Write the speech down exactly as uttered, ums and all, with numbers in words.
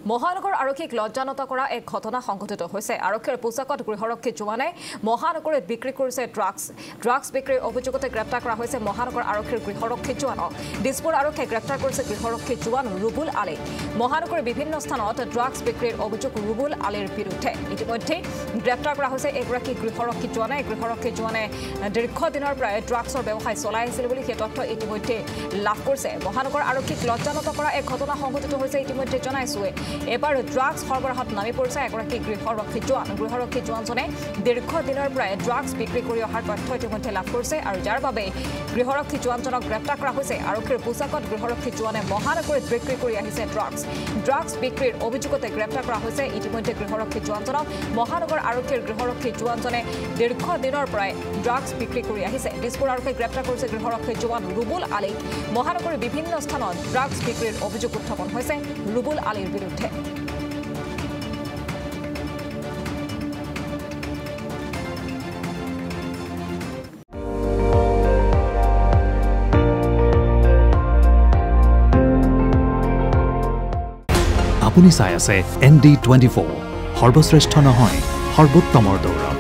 মহানগৰ আৰক্ষীক লজ্জানত কৰা এক ঘটনা সংঘটিত হৈছে আৰক্ষীৰ পোছাকত গৃহৰক্ষী জোৱানে মহানগৰত বিক্ৰী কৰিছে ড্ৰাগছ ড্ৰাগছ বিক্ৰীৰ অভিযোগতে গ্ৰেপ্তাৰ কৰা হৈছে মহানগৰ আৰক্ষীৰ গৃহৰক্ষী জোৱানক দিছপুৰ আৰক্ষীয়ে গ্ৰেপ্তাৰ কৰিছে গৃহৰক্ষী জোৱান ৰুবুল আলী মহানগৰৰ বিভিন্ন স্থানত ড্ৰাগছ বিক্ৰীৰ অভিযোগ ৰুবুল আলীৰ বিৰুদ্ধে ইতিমধ্যে গ্ৰেপ্তাৰ কৰা হৈছে এগৰাকী গৃহৰক্ষী জোৱানে গৃহৰক্ষী জোৱানে দীৰ্ঘদিনৰ পৰা ড্ৰাগছৰ ব্যৱসায় চলাই আছিল বুলি সেই তথ্য ইতিমধ্যে লাভ কৰিছে মহানগৰ আৰক্ষীক লজ্জানত কৰা এক ঘটনা সংঘটিত হৈছে ইতিমধ্যে জনাইছোৱে এবাৰ ড্ৰাগছ সৰবৰাহত নামি পৰিছে এগৰাকী গৃহৰক্ষী জোৱান গৃহৰক্ষী জোৱানজনে দীৰ্ঘদিনৰ পৰা ড্ৰাগছ বিক্ৰী কৰি অহাৰ তথ্য ইতিমধ্যে লাভ কৰিছে আৰু যাৰ বাবে গৃহৰক্ষী জোৱানজনক গ্ৰেপ্তাৰ কৰা হৈছে আৰক্ষীৰ পোছাকত গৃহৰক্ষী জোৱানে মহানগৰীত বিক্ৰী কৰি আহিছে ড্ৰাগছ ড্ৰাগছ বিক্ৰীৰ অভিযোগতে গ্ৰেপ্তাৰ কৰা হৈছে ইতিমধ্যে গৃহৰক্ষী জোৱানজনক মহানগৰ আৰক্ষীৰ গৃহৰক্ষী জোৱানজনে দীৰ্ঘদিনৰ পৰাই ড্ৰাগছ বিক্ৰী কৰি আহিছে দিছপুৰ আৰক্ষীয়ে গ্ৰেপ্তাৰ কৰিছে গৃহৰক্ষী জোৱান ৰুবুল আলীক মহানগৰীৰ বিভিন্ন স্থানত ড্ৰাগছ বিক্ৰীৰ অভিযোগ উত্থাপন হৈছে ৰুবুল আলীৰ বিৰুদ্ধে আপুনি চাই আছে এন ডি টুৱেণ্টি ফ'ৰ সৰ্বশ্ৰেষ্ঠ নহয় সৰ্বোত্তমৰ দৌৰ